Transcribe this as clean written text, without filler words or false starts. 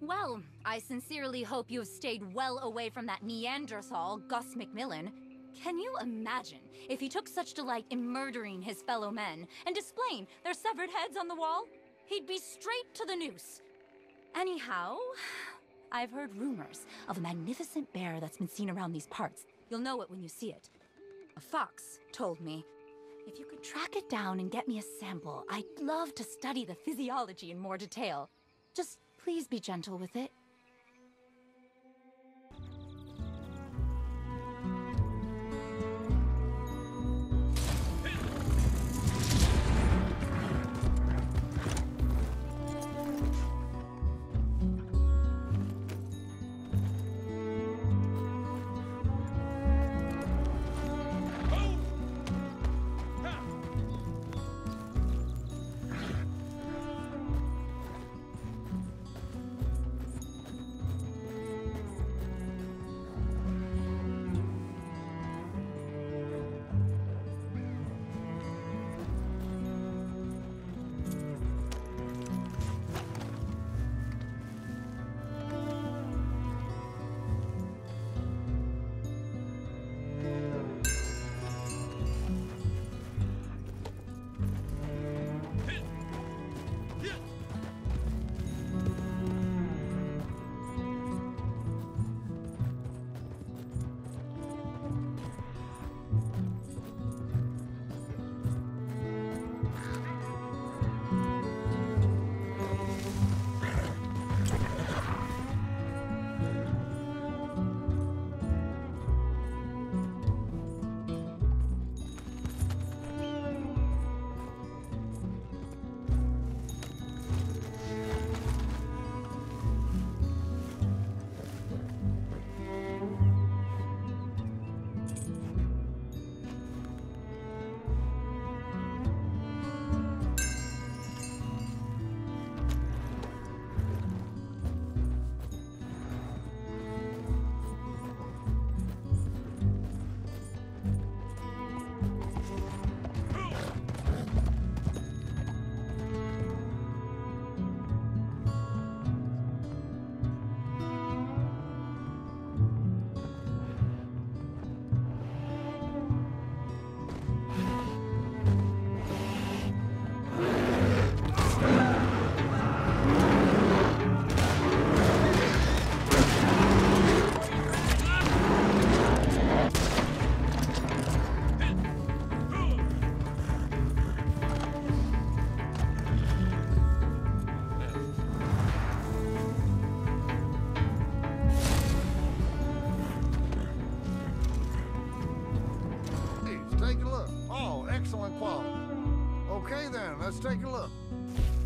Well, I sincerely hope you have stayed well away from that Neanderthal, Gus McMillan. Can you imagine if he took such delight in murdering his fellow men and displaying their severed heads on the wall? He'd be straight to the noose. Anyhow, I've heard rumors of a magnificent bear that's been seen around these parts. You'll know it when you see it. A fox told me. If you could track it down and get me a sample, I'd love to study the physiology in more detail. Just please be gentle with it. Excellent quality. Okay then, let's take a look.